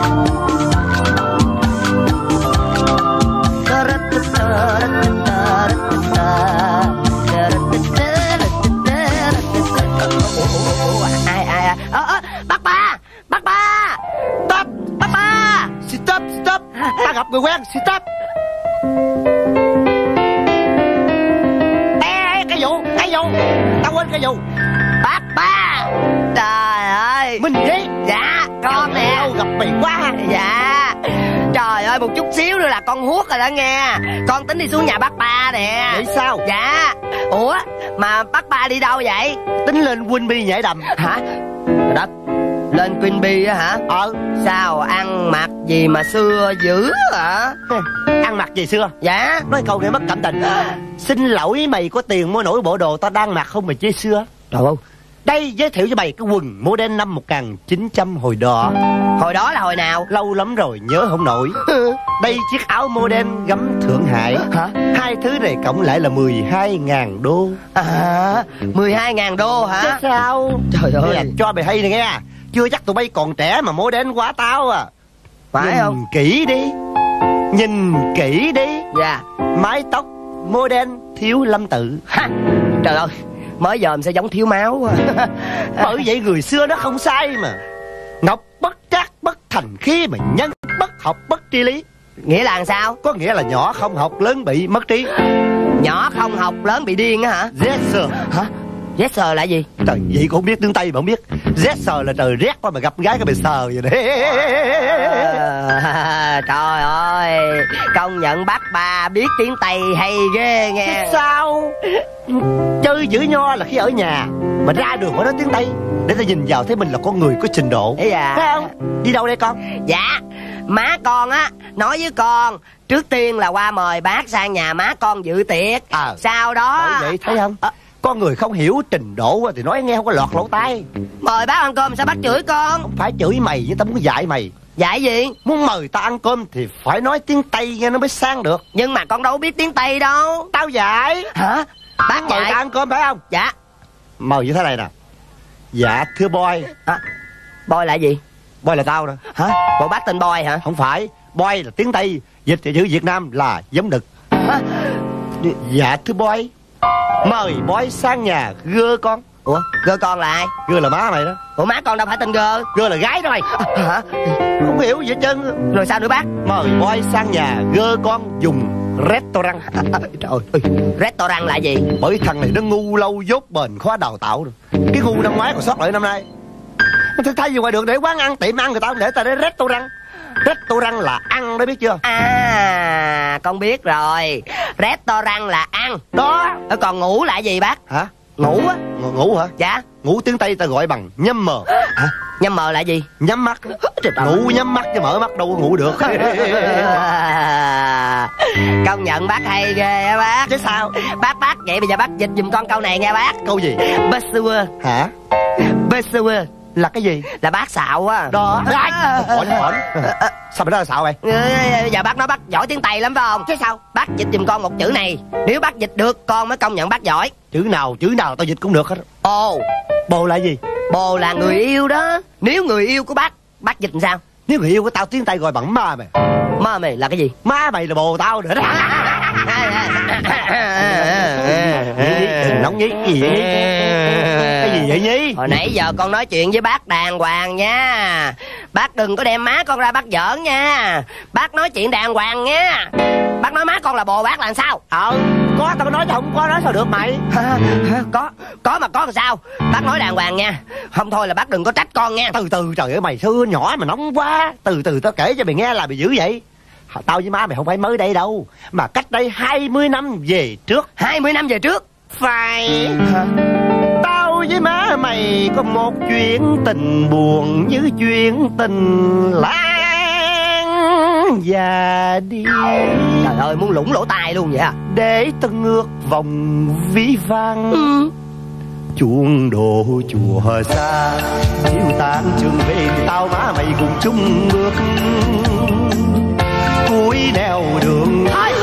Stop. Ta gặp người quen. Stop. Ê, cái vụ. Tao quên cái vụ. Bác ba. Trời ơi. Mình gì? Dạ, con nè. Gặp mày quá. Dạ. Trời ơi, một chút xíu nữa là con huốt rồi đó nghe. Con tính đi xuống nhà bác ba nè. Vậy sao? Dạ. Ủa, mà bác ba đi đâu vậy? Tính lên Queenbee nhảy đầm. Hả? Đất. Lên Queenbee á hả? Sao ăn mặc gì mà xưa dữ hả? Ăn mặc gì xưa? Dạ. Nói câu này mất cảm tình. Xin lỗi mày, có tiền mua nổi bộ đồ tao đang mặc không mà chê xưa. Trời ơi. Đây giới thiệu cho mày cái quần model năm 1900 hồi đó. Hồi đó là hồi nào? Lâu lắm rồi nhớ không nổi. Đây chiếc áo model gấm Thượng Hải. Hả? Hai thứ này cộng lại là 12.000 đô. À, 12.000 đô hả? Chứ sao? Trời ơi. Nè, cho mày hay này nghe. Chưa chắc tụi bay còn trẻ mà model quá tao à. Phải nhìn không? Kỹ đi. Nhìn kỹ đi. Dạ. Mái tóc model Thiếu Lâm Tự. Ha. Trời ơi, mới giờ mình sẽ giống thiếu máu. Bởi vậy người xưa nó không sai mà. Ngọc bất trác bất thành khí, mà nhân bất học bất tri lý. Nghĩa là làm sao? Có nghĩa là nhỏ không học lớn bị mất trí. Nhỏ không học lớn bị điên á hả? Yes sir. Hả? Yes sir là gì? Trời, vậy cũng không biết tiếng Tây mà không biết. Yes sir là trời rét qua mà gặp gái cái bề sờ vậy đấy. Trời ơi, công nhận bác ba biết tiếng Tây hay ghê nghe. Chứ sao? Chơi giữ nho là khi ở nhà, mà ra đường phải nói tiếng Tây để ta nhìn vào thấy mình là con người có trình độ. Dạ. Thấy không? Đi đâu đây con? Dạ, má con á nói với con trước tiên là qua mời bác sang nhà má con dự tiệc. Sau đó bởi vậy thấy không? Con người không hiểu trình độ thì nói nghe không có lọt lỗ tai. Mời bác ăn cơm sao bác chửi con? Không phải chửi mày, nhưng tao muốn dạy mày. Dạy gì? Muốn mời tao ăn cơm thì phải nói tiếng Tây nghe nó mới sang được. Nhưng mà con đâu biết tiếng Tây đâu. Tao dạy. Hả? Bác mời dạy tao ăn cơm phải không? Dạ. Mời như thế này nè. Dạ thưa boy. Boy là gì? Boy là tao nè. Hả? Bộ bác tên Boy hả? Không phải, boy là tiếng Tây, dịch thì chữ Việt Nam là giống đực. Dạ thưa boy, mời boy sang nhà gơ con. Ủa, gơ con là ai? Gơ là má mày đó. Ủa má con đâu phải tên gơ. Gơ là gái đó mày. Hả? Không hiểu gì hết trơn. Rồi sao nữa bác? Mời boy sang nhà gơ con dùng restaurant. Trời ơi, restaurant là gì? Bởi thằng này nó ngu lâu dốt bền khóa đào tạo rồi. Cái ngu năm ngoái còn sót lại năm nay. Thay vì ngoài đường để quán ăn, tiệm ăn người ta không để ta để restaurant. Restaurant là ăn đó, biết chưa? À, con biết rồi. Restaurant là ăn. Đó. Còn ngủ là gì bác? Hả? Ngủ á. Ngủ hả? Dạ. Ngủ tiếng Tây ta gọi bằng nhắm mờ. Hả? Nhắm mờ là gì? Nhắm mắt. Ngủ nhắm mắt chứ mở mắt đâu có ngủ được. Công nhận bác hay ghê á bác. Chứ sao? Bác vậy bây giờ bác dịch giùm con câu này nghe bác. Câu gì? Bessewer. Hả? Bessewer là cái gì? Là bác xạo á. Đó. Hỏi. Sao mày nói là xạo mày? Giờ bác nói bác giỏi tiếng Tây lắm phải không? Chứ sao? Bác dịch giùm con một chữ này. Nếu bác dịch được con mới công nhận bác giỏi. Chữ nào tao dịch cũng được hết. Ồ. Bồ là gì? Bồ là người yêu đó. Nếu người yêu của bác dịch làm sao? Nếu người yêu của tao tiếng Tây gọi bằng ma mày. Ma mày là cái gì? Má mày là bồ tao nữa đó. Đừng nóng nhí. Cái gì vậy nhí? Cái gì vậy nhí? Hồi nãy giờ con nói chuyện với bác đàng hoàng nha. Bác đừng có đem má con ra bác giỡn nha. Bác nói chuyện đàng hoàng nha. Bác nói má con là bồ bác là sao? Có tao nói chứ không có nói sao được mày. Có mà có làm sao? Bác nói đàng hoàng nha. Không thôi là bác đừng có trách con nha. Từ từ trời ơi mày xưa nhỏ mà nóng quá. Từ từ tao kể cho mày nghe là mày dữ vậy. Tao với má mày không phải mới đây đâu, mà cách đây 20 năm về trước. 20 năm về trước? Phải. Tao với má mày có một chuyện tình buồn như chuyện tình Lan và đi. Trời ơi muốn lủng lỗ tai luôn vậy à? Để tân ngược vòng ví vang. Chuông đồ chùa xa, chiều tan trường về thì tao má mày cùng chung bước cuối nẻo đường.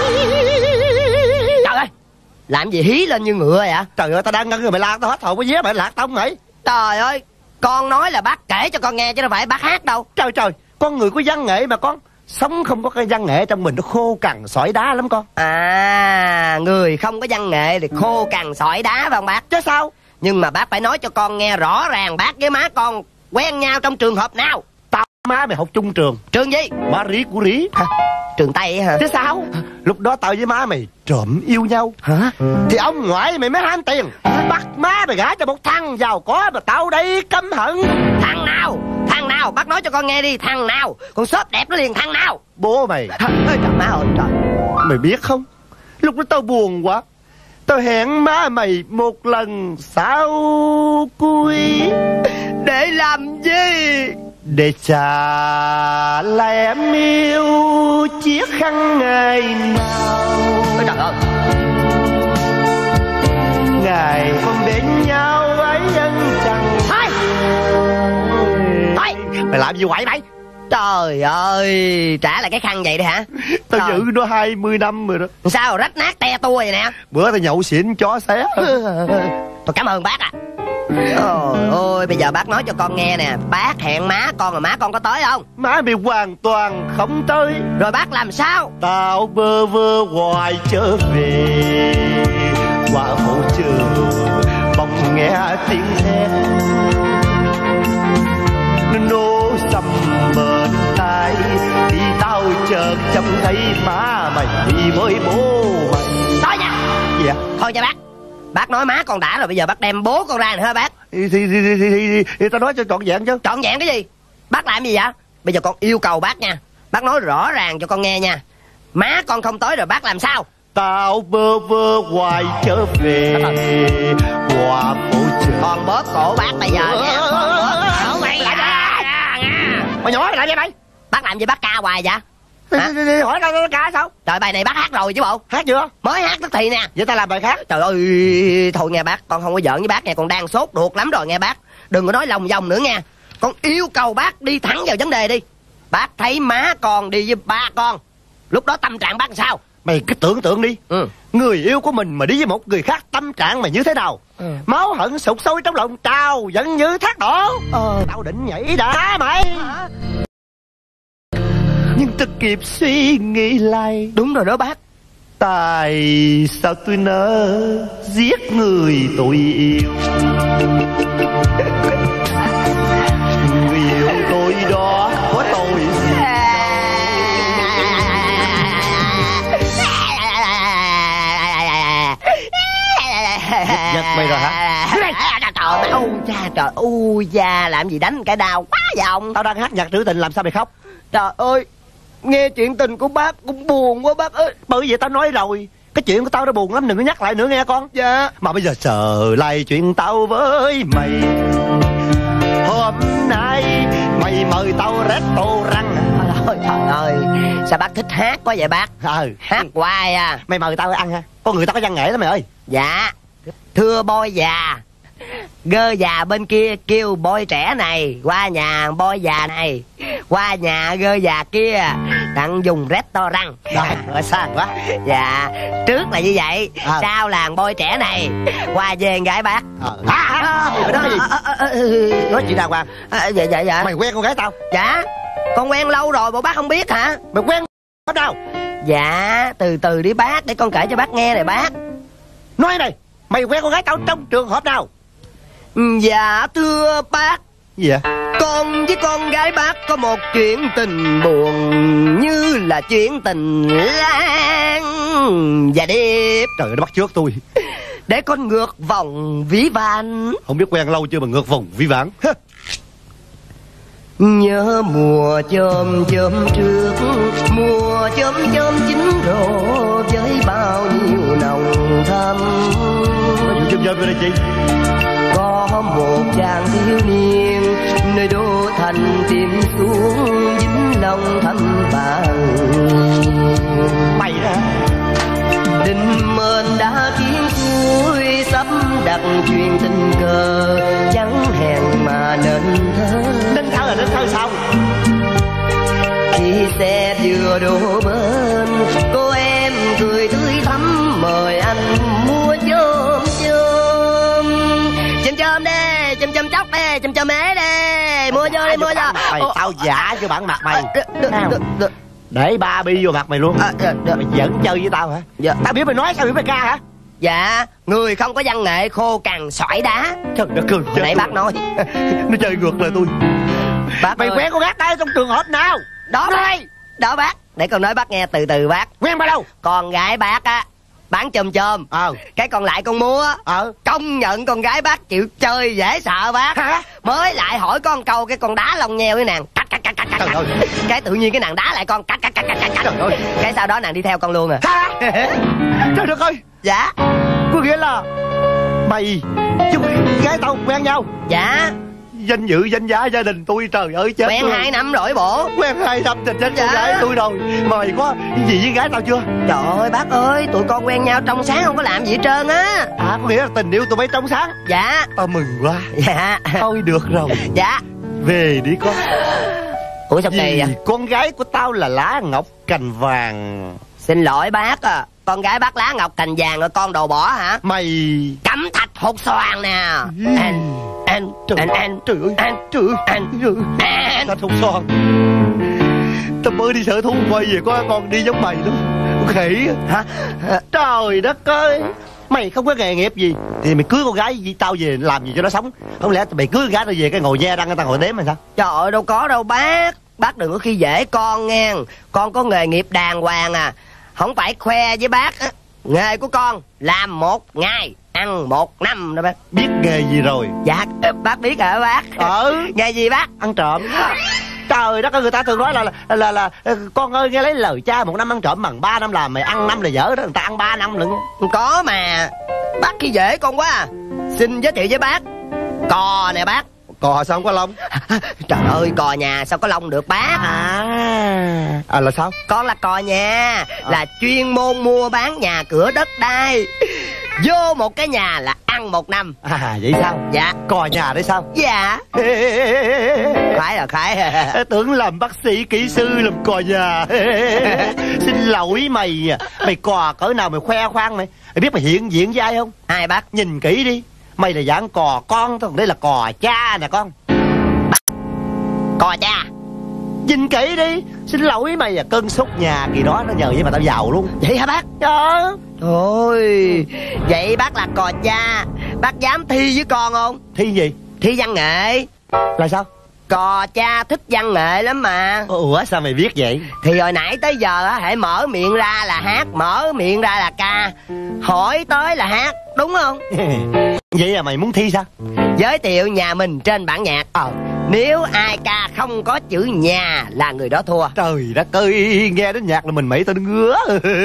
Trời ơi, làm gì hí lên như ngựa vậy? Trời ơi, tao đang ngân người mày la tao hết hồn, có vé mày lạc tao không mày? Trời ơi, con nói là bác kể cho con nghe chứ đâu phải bác hát đâu. Trời, Con người có văn nghệ mà con. Sống không có cái văn nghệ trong mình nó khô cằn sỏi đá lắm con. À, người không có văn nghệ thì khô cằn sỏi đá phải không bác? Chứ sao? Nhưng mà bác phải nói cho con nghe rõ ràng bác với má con quen nhau trong trường hợp nào. Tao má mày học chung trường. Trường gì? Má rí của rí. Trường Tây hả? Chứ sao? Lúc đó tao với má mày trộm yêu nhau. Hả? Thì ông ngoại mày mới ham tiền, bắt má mày gả cho một thằng giàu có mà tao đây căm hận. Thằng nào? Thằng nào? Bác nói cho con nghe đi. Thằng nào? Con xốp đẹp nó liền thằng nào? Bố mày. Trời má ơi trời. Mày biết không, lúc đó tao buồn quá, tao hẹn má mày một lần sau cuối. Để làm gì? Để trả lại em yêu chiếc khăn ngày nào. Ôi trời ơi. Ngày con đến nhau ấy ân chẳng. Thôi. Thôi. Mày làm gì quậy mày? Trời ơi. Trả lại cái khăn vậy đi hả? Tao Trời. giữ nó 20 năm rồi đó. Sao rách nát te tua vậy nè? Bữa tao nhậu xỉn chó xé. Tôi cảm ơn bác ạ. Trời ơi, bây giờ bác nói cho con nghe nè. Bác hẹn má con mà má con có tới không? Má mày hoàn toàn không tới. Rồi bác làm sao? Tao bơ vơ hoài trở về qua phố trường, bỗng nghe tiếng thét nô sầm bên tai. Thì tao chợt trông thấy má mày đi với bố mày. Thôi nha. Gì vậy? Thôi nha bác. Bác nói má con đã rồi, bây giờ bác đem bố con ra nè hả bác? Thì tao nói cho trọn vẹn chứ. Trọn vẹn cái gì? Bác làm gì vậy? Bây giờ con yêu cầu bác nha. Bác nói rõ ràng cho con nghe nha. Má con không tới rồi bác làm sao? Tao bơ vơ hoài trở về qua phố trường. Con bóp cổ bác bây giờ nha. Cổ mày lại mày nhỏ mày lại vậy mày? Bác làm gì bác ca hoài vậy? Hả? Hỏi tao ca sao? Trời, bài này bác hát rồi chứ bộ. Hát chưa? Mới hát tức thì nè. Vậy tao làm bài khác. Trời ơi, thôi nghe bác, con không có giỡn với bác nha, con đang sốt ruột lắm rồi nghe bác. Đừng có nói lòng vòng nữa nha. Con yêu cầu bác đi thẳng vào vấn đề đi. Bác thấy má con đi với ba con, lúc đó tâm trạng bác làm sao? Mày cứ tưởng tượng đi. Người yêu của mình mà đi với một người khác, tâm trạng mày như thế nào? Máu hận sụt sôi trong lòng trào giận như thác đổ. Tao định nhảy đá mày. Nhưng tôi kịp suy nghĩ lại. Đúng rồi đó bác. Tại sao tôi nỡ giết người tôi yêu? Người yêu tôi đó có tôi gì? Giật mày rồi hả? Trời ơi, trời ơi, da làm gì đánh cái đau quá giọng. Tao đang hát nhạc trữ tình làm sao mày khóc? Trời ơi, nghe chuyện tình của bác cũng buồn quá bác ơi. Bởi vậy tao nói rồi, cái chuyện của tao nó buồn lắm, đừng có nhắc lại nữa nghe con. Dạ. Mà bây giờ trở lại chuyện tao với mày. Hôm nay mày mời tao restaurant. Trời ơi, sao bác thích hát quá vậy bác? Hát hoài à. Mày mời tao ăn ha. Con người tao có văn nghệ lắm mày ơi. Dạ. Thưa boy già, gơ già bên kia kêu boy trẻ này qua nhà boy già này, qua nhà gơ già kia tặng dùng restaurant. Rồi sao quá. Dạ, trước là như vậy, sau làng boy trẻ này qua về gái bác. Mày nói cái gì? Nói chuyện đàng hoàng. Dạ. Mày quen con gái tao? Dạ, con quen lâu rồi bộ bác không biết hả? Mày quen ở đâu? Dạ, từ từ đi bác, để con kể cho bác nghe này bác. Nói này, mày quen con gái tao trong trường hợp nào? Dạ thưa bác. Gì vậy? Con với con gái bác có một chuyện tình buồn như là chuyện tình Lan và Điệp. Trời ơi, nó bắt trước tôi. Để con ngược vòng ví van. Không biết quen lâu chưa mà ngược vòng ví vãn. Nhớ mùa chôm chôm trước, mùa chôm chôm chín rộ với bao nhiêu nồng thắm. Chôm chôm đây chị. Có một chàng thiếu niên nơi đô thành tìm xuống dính lòng thăm bạn. Mày đó. Định mệnh đã khiến tôi sắp đặt chuyện tình cờ, chẳng hẹn mà nên thơ. Nên thơ là nên thơ sao? Khi xe vừa đổ bên, cô em cười tươi thắm mời anh mua chôm chôm. Chôm chôm đê, chôm chôm chóc đê, chôm chôm ế đê. Mua vô đi, mua vô. tao giả cho bản mặt mày. Để ba bi vô mặt mày luôn. Mày vẫn chơi với tao hả? Dạ. Tao biết mày nói sao biết mày ca hả? Dạ, người không có văn nghệ khô cằn sỏi đá. Trời đất ơi, hồi nãy bác nói. nó chơi ngược lại tôi. Bác Mày ơi, quen con gái tao trong trường hợp nào? đó bác. Đó bác, để con nói bác nghe từ từ bác. Quen bao lâu? Con gái bác á bán chôm chôm, cái còn lại con mua. Công nhận con gái bác chịu chơi dễ sợ bác. Hả? Mới lại hỏi con câu cái con đá lông nheo với nàng cạch cạch cạch cạch cạch. Cái tự nhiên cái nàng đá lại con cạch cạch cạch cạch cạch. Cái sau đó nàng đi theo con luôn à. Trời đất ơi. Dạ. Có nghĩa là mày chứ gái tao quen nhau? Dạ. Danh dự danh giá gia đình tôi, trời ơi chết. Quen 2 năm rồi bộ. Quen 2 năm thì chết Dạ. con gái tôi rồi. Mày có gì với gái tao chưa? Trời ơi bác ơi, tụi con quen nhau trong sáng không có làm gì hết trơn á. À, có nghĩa là tình yêu tụi bay trong sáng. Dạ. Tao mừng quá. Dạ. Thôi được rồi. Dạ. Về đi con. Ủa sao kỳ vậy? Con gái của tao là lá ngọc cành vàng. Xin lỗi bác à, con gái bác lá ngọc cành vàng rồi con đồ bỏ hả? Mày Cẩm thạch hột xoàn nè. Anh trời ơi, tao không son. Tao mới đi sở thú quay về có con đi giống mày lắm. Con khỉ hả? Trời đất ơi. Mày không có nghề nghiệp gì thì mày cưới con gái với tao về làm gì cho nó sống. Không lẽ mày cưới con gái tao về cái ngồi ve đăng tao ngồi đếm hay sao? Trời ơi đâu có đâu bác. Bác đừng có khi dễ con nghe. Con có nghề nghiệp đàng hoàng à. Không phải khoe với bác á. Nghề của con làm 1 ngày ăn 1 năm đó bác. Biết nghề gì rồi? Dạ bác biết hả bác? Nghề gì bác? Ăn trộm. Trời đất ơi, người ta thường nói là con ơi nghe lấy lời cha 1 năm ăn trộm bằng 3 năm làm. Mày ăn năm là dở đó, người ta ăn 3 năm lận. Không có mà. Bác khi dễ con quá à. Xin giới thiệu với bác cò nè bác. Cò sao không có lông? Trời ơi, cò nhà sao có lông được bác? Là sao? Con là cò nhà, là chuyên môn mua bán nhà cửa đất đai. Vô một cái nhà là ăn 1 năm. Vậy sao? Dạ. Cò nhà đấy sao? Dạ. Khái rồi, khái. Tưởng làm bác sĩ kỹ sư làm cò nhà. Xin lỗi mày. Mày cò cỡ nào mày khoe khoang mày. Mày biết mày hiện diện với ai không? Ai bác? Nhìn kỹ đi. Mày là dạng cò con thôi, đây là cò cha nè con. Cò cha. Nhìn kỹ đi. Xin lỗi mày cơn sốt nhà kỳ đó nó nhờ với mà tao giàu luôn. Vậy hả bác? Thôi. Vậy bác là cò cha, bác dám thi với con không? Thi gì? Thi văn nghệ. Là sao? Cò cha thích văn nghệ lắm mà. Ủa sao mày biết vậy? Thì hồi nãy tới giờ á, hãy mở miệng ra là hát, mở miệng ra là ca, hỏi tới là hát, đúng không? Vậy là mày muốn thi sao? Giới thiệu nhà mình trên bản nhạc. Nếu ai ca không có chữ nhà là người đó thua. Trời đất ơi, nghe đến nhạc là mình mẩy tao ngứa.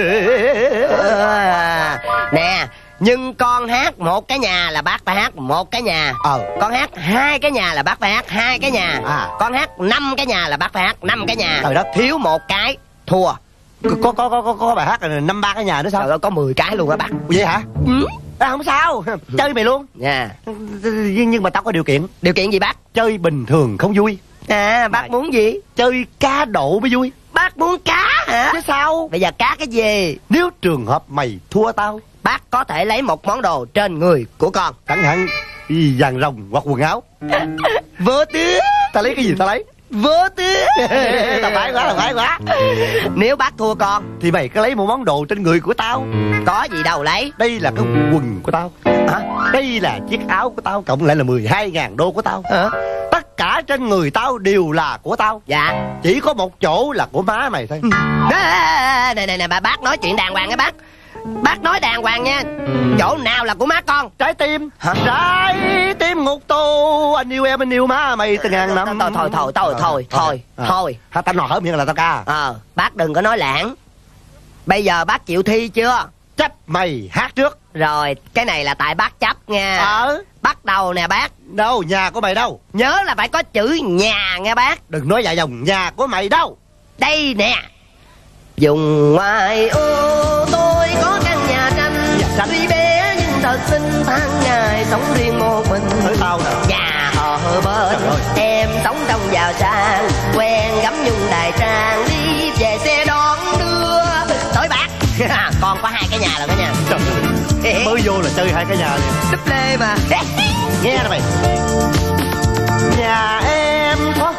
Nè, nhưng con hát 1 cái nhà là bác phải hát 1 cái nhà. Con hát 2 cái nhà là bác phải hát 2 cái nhà. Con hát 5 cái nhà là bác phải hát 5 cái nhà. Trời đất. Thiếu 1 cái thua. Có bài hát là 5-3 cái nhà nữa sao? Trời ơi, có 10 cái luôn á bác. Vậy hả? Không sao, chơi mày luôn. Nhưng mà tao có điều kiện. Điều kiện gì bác? Chơi bình thường không vui. Bác muốn gì? Chơi cá độ mới vui. Bác muốn cá hả? Chứ sao? Bây giờ cá cái gì? Nếu trường hợp mày thua tao, bác có thể lấy một món đồ trên người của con. chẳng hạn vàng rồng hoặc quần áo. Vớ tía. Tao lấy cái gì tao lấy? Vớ tía. Tao phải quá. Nếu bác thua con thì mày cứ lấy một món đồ trên người của tao. Có gì đâu lấy. Đây là cái quần của tao. Đây là chiếc áo của tao, cộng lại là 12.000 đô của tao. Tất cả trên người tao đều là của tao. Dạ. Chỉ có một chỗ là của má mày thôi. Nè bác nói chuyện đàng hoàng nha bác. Bác nói đàng hoàng nha. Chỗ nào là của má con? Trái tim. Trái tim ngục tù. Anh yêu em, anh yêu má mày từ ngàn năm. Thôi. Tao nói hở miệng là tao ca. Bác đừng có nói lãng. Bây giờ bác chịu thi chưa? Chấp mày hát trước. Rồi, cái này là tại bác chấp nha. Bắt đầu nè bác. Đâu, nhà của mày đâu? Nhớ là phải có chữ nhà nghe bác. Đừng nói dài dòng, nhà của mày đâu? Đây nè. Dùng ngoài ô tôi có căn nhà tranh. Tuy bé nhưng thật xinh, tháng ngày sống riêng một mình. Tới tao nè. Nhà ở bên em sống trong giàu sang, quen gắm nhung đài trang, đi về xe đón đưa tới bác. Con có 2 cái nhà rồi đó nha. Trời, mới vô là chơi 2 cái nhà liền. Đúp lê mà. Nghe nè mày. Nhà em có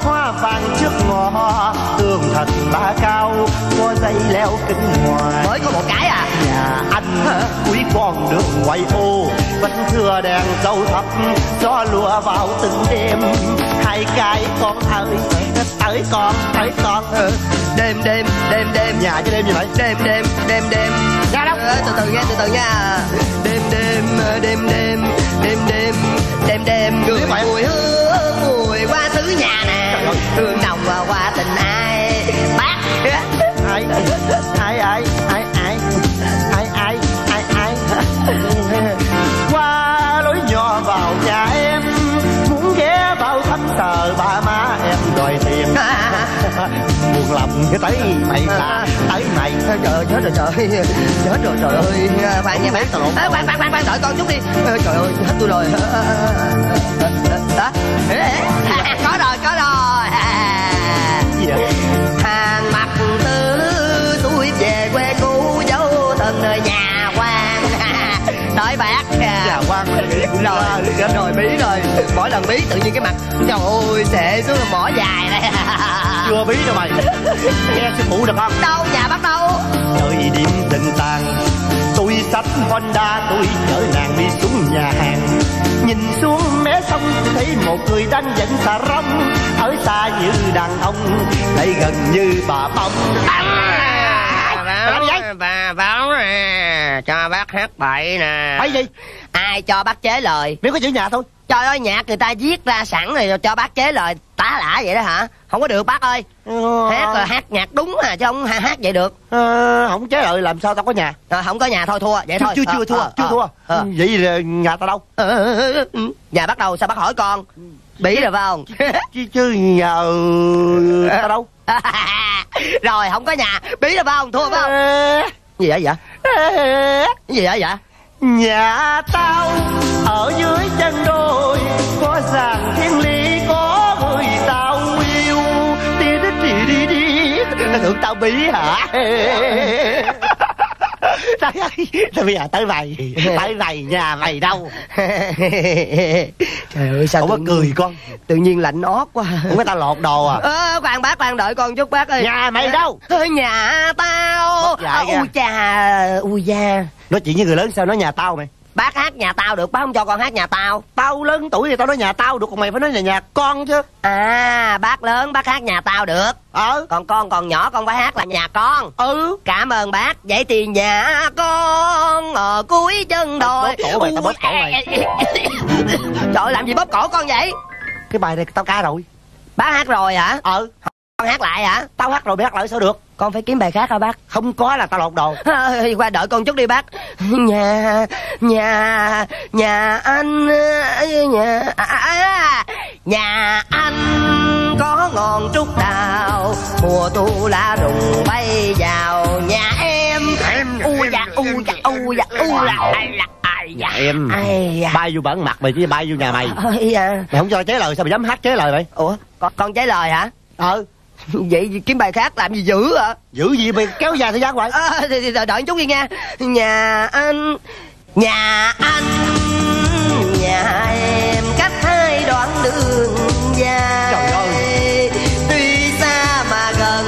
hoa vàng trước ngõ, tường thật ba cao, có dây leo kính ngoài. Mới có một cái à? Nhà anh cuối con đường ngoại ô, vẫn thưa đèn dâu thấp, gió lùa vào từng đêm. Hai cái con ơi, tới con, tới con. Đêm nhà chứ đêm gì vậy? Đêm Ra đâu? từ từ nha. Đêm người mùi hương mùi qua xứ nhà nè, hương nồng và qua tình ai bác. Ai qua lối nhỏ vào nhà em, muốn ghé vào thăm sờ ba má em đòi tiền. Buồn lòng cái tới mày là tới mày. Trời chết rồi trời ơi. Khoan nha bác. Khoan đợi con chút đi. Trời ơi hết tôi rồi. Đó. Có rồi. Gì vậy? Hàng mặt tư tôi về quê cũ dấu thân nơi nhà quan. Đợi bác. Nhà quan rồi bí rồi. Mỗi lần bí tự nhiên cái mặt trời ơi xệ xuống mỏ dài này. Chưa bí đâu mày. Nghe sư phụ được không? Đâu nhà bác đâu? Thời điểm tình tàn, tôi xách Honda, tôi chở nàng đi xuống nhà hàng. Nhìn xuống mé sông thấy một người đang dẫn xà rong, ở xa như đàn ông, đây gần như bà bông. Bà báo nè, cho bác hát bậy nè. Bậy gì? Ai cho bác chế lời? Nếu có chữ nhà thôi. Trời ơi nhạc người ta viết ra sẵn rồi cho bác chế lời tá lả vậy đó hả? Không có được bác ơi. Hát là hát nhạc đúng à chứ không hát vậy được. Không chế lời làm sao tao có nhà? Không có nhà thôi thua vậy thôi. Chưa thua. Vậy thì nhà tao đâu? Nhà bác đâu sao bác hỏi con? Bí rồi phải không? chứ nhà tao đâu? Rồi không có nhà bí rồi phải không? Thua phải không? Gì vậy? Gì vậy? Nhà tao ở dưới chân đồi, có giàn thiên lý, có người tao yêu. Đi tưởng tao bí hả? Trời ơi, bây giờ tới mày nhà mày đâu? Trời ơi sao không có cười con, tự nhiên lạnh ót quá. không có tao lột đồ à? Khoan bác khoan đợi con chút bác ơi. Nhà mày đâu? Nhà tao. Ui da. Nói chuyện với người lớn sao nói nhà tao mày? Bác hát nhà tao được, bác không cho con hát nhà tao. Tao lớn tuổi thì tao nói nhà tao được, còn mày phải nói nhà con chứ. À bác lớn bác hát nhà tao được. Còn con còn nhỏ con phải hát là nhà con. Cảm ơn bác. Vậy thì nhà con ở cuối chân đồi. Bóp cổ mày, tao bóp cổ mày. Trời ơi, làm gì bóp cổ con vậy? Cái bài này tao ca rồi. Bác hát rồi hả? Con hát lại hả? Tao hát rồi mày hát lại sao được? Con phải kiếm bài khác hả bác? Không có là tao lột đồ. Qua đợi con chút đi bác. Nhà anh nhà anh có ngọn trúc đào, mùa thu lá rụng bay vào nhà em. Em bay vô bản mặt mày chứ bay vô nhà mày. Mày không cho chế lời sao mày dám hát chế lời vậy? Ủa con chế lời hả? Vậy kiếm bài khác làm gì dữ à? Dữ gì mày kéo dài thời gian hoài. Thì đợi chút đi nha. Nhà nhà em cách hai đoạn đường dài. Trời ơi. Tuy xa mà gần,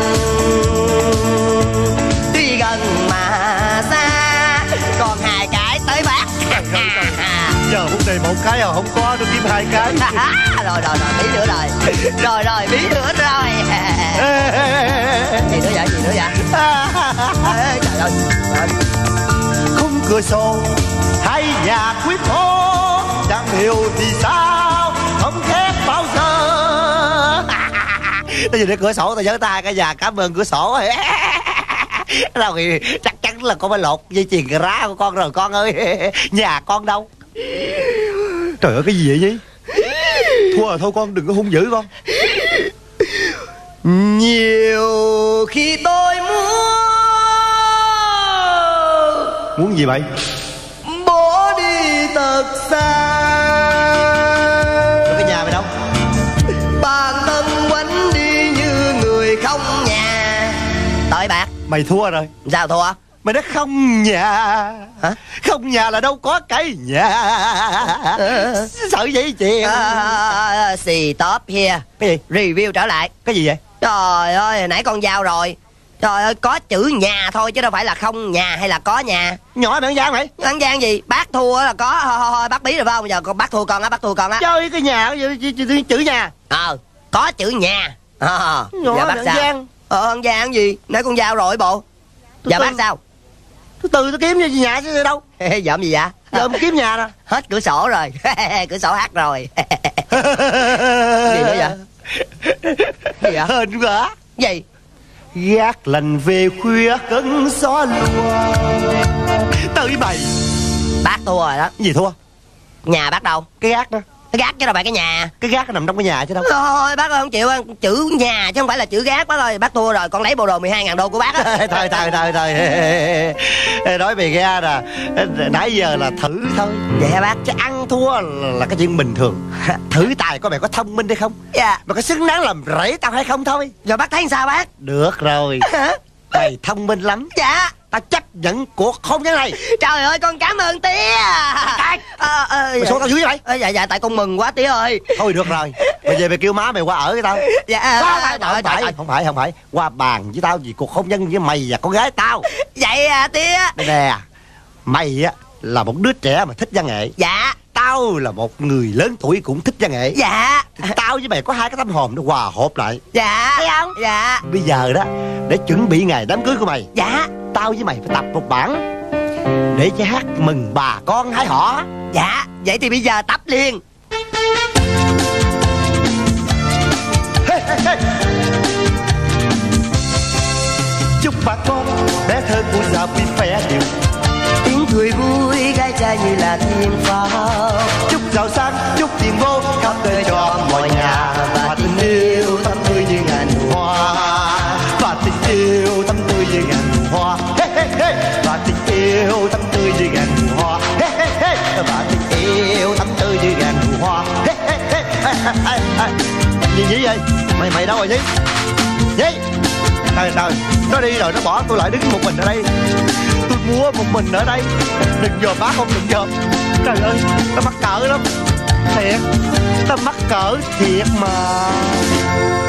tuy gần mà xa, còn hai cái tới bác. Giờ phút này một cái không có, tôi kiếm hai cái. Rồi bí nữa rồi. Bí nữa rồi. Gì nữa vậy? Trời ơi. Khung cửa sổ hay nhà quyết phố, chẳng hiểu vì sao không khép bao giờ. Tao nhìn cái cửa sổ tao nhớ ta cả nhà cảm ơn cửa sổ. Đâu thì chắc chắn là con phải lột dây chuyền cà rá của con rồi con ơi. Nhà con đâu? Trời ơi cái gì vậy nhỉ? Thua rồi thôi con đừng có hung dữ con. Nhiều khi tôi muốn gì vậy? Bỏ đi thật xa. Rồi cái nhà mày đâu? Bản thân quánh đi như người không nhà. Tới bác. Mày thua rồi. Sao thua? Mày nói không nhà. Hả? Không nhà là đâu có cái nhà. Sợ vậy chị. Stop here. Cái gì? Review trở lại. Cái gì vậy? Trời ơi, hồi nãy con giao rồi. Trời ơi, có chữ nhà thôi chứ đâu phải là không nhà hay là có nhà. Nhỏ bạn Giang mày. Ăn gian gì? Bác thua là có. Thôi, bác bí rồi phải không? Giờ con bác thua con á, bác thua con á. Chơi cái nhà, chữ nhà. Có chữ nhà. Nhỏ Giờ bác bạn sao? Giang. Ăn gian gì? Nãy con giao rồi bộ. Giờ bác sao? Tôi kiếm như nhà chứ đâu. Dợm gì vậy? Dợm kiếm nhà nè. Hết cửa sổ rồi. Cửa sổ hát rồi. Gì nữa vậy? Gì vậy? Hên quá. Gì? Gác lành về khuya cơn gió lùa tới mày. Bác thua rồi đó. Gì thua? Nhà bác đâu? Cái gác đó. Cái gác chứ đâu phải cái nhà. Cái gác nó nằm trong cái nhà chứ đâu. Thôi bác ơi, không chịu ăn chữ nhà chứ không phải là chữ gác bác ơi. Bác thua rồi, con lấy bộ đồ 12.000 đô của bác á. Thôi nói về nghe nè, nãy giờ là thử thôi. Vậy hả bác? Chứ ăn thua là cái chuyện bình thường. Thử tài coi mày có thông minh hay không. Dạ. Mày có xứng đáng làm rẫy tao hay không thôi. Rồi bác thấy sao bác? Được rồi. Mày thông minh lắm. Dạ. Tao chấp nhận cuộc hôn nhân này. Trời ơi, con cảm ơn tía. Mày xuống tao dưới vậy. Dạ tại con mừng quá tía ơi. Thôi được rồi, mày về mày kêu má mày qua ở với tao. Dạ. Không phải qua bàn với tao vì cuộc hôn nhân với mày và con gái tao. Vậy à tía. Đây nè, mày á là một đứa trẻ mà thích văn nghệ. Dạ. Tao là một người lớn tuổi cũng thích văn nghệ. Dạ. Thì tao với mày có hai cái tâm hồn nó hòa hợp lại. Dạ. Thấy không? Dạ. Bây giờ đó, để chuẩn bị ngày đám cưới của mày. Dạ. Tao với mày phải tập một bản để cho hát mừng bà con hai họ. Dạ. Vậy thì bây giờ tập liền. Chúc bà con bé thơ của già quy phé điệu. Tiếng cười vui gái trai như là thiên pháo. Chúc giàu sang, chúc tiền vô khắp nơi cho mọi nhà. Và tình yêu thắm tươi như ngàn nụ hoa. Và tình yêu thắm tươi như ngàn nụ hoa. Và tình yêu thắm tươi như ngàn nụ hoa. Và tình yêu thắm tươi như ngàn nụ hoa. Gì vậy vậy? Mày đâu rồi Nhi? Nhi! Trời, nó đi rồi nó bỏ tôi lại đứng một mình ở đây. Tôi múa một mình ở đây. Đừng dòm bác không, đừng dòm. Trời ơi, tao mắc cỡ lắm. Thiệt, tao mắc cỡ thiệt mà.